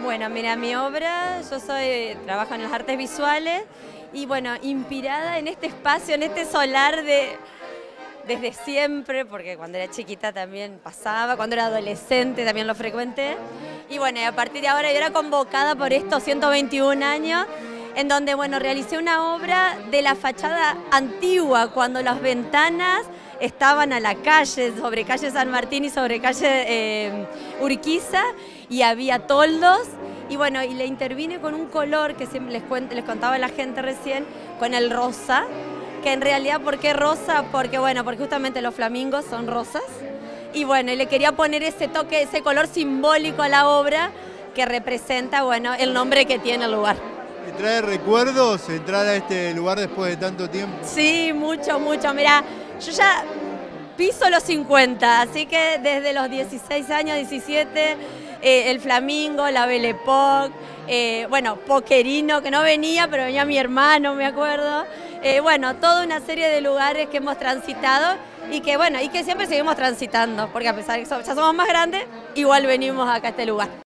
Bueno, mira, mi obra, trabajo en las artes visuales y bueno, inspirada en este espacio, en este solar desde siempre, porque cuando era chiquita también pasaba, cuando era adolescente también lo frecuenté. Y bueno, y a partir de ahora yo era convocada por estos 121 años, en donde bueno, realicé una obra de la fachada antigua, cuando las ventanas estaban a la calle, sobre calle San Martín y sobre calle Urquiza, y había toldos, y bueno, y le intervine con un color que les contaba a la gente recién, con el rosa, que en realidad, ¿por qué rosa? Porque bueno, porque justamente los flamingos son rosas, y bueno, y le quería poner ese toque, ese color simbólico a la obra, que representa, bueno, el nombre que tiene el lugar. ¿Te trae recuerdos entrar a este lugar después de tanto tiempo? Sí, mucho, mucho. Mira, yo ya piso los 50, así que desde los 16 años, 17, el Flamingo, la Belle Époque, bueno, Poquerino, que no venía, pero venía mi hermano, me acuerdo. Bueno, toda una serie de lugares que hemos transitado y que, bueno, y que siempre seguimos transitando, porque a pesar de que ya somos más grandes, igual venimos acá a este lugar.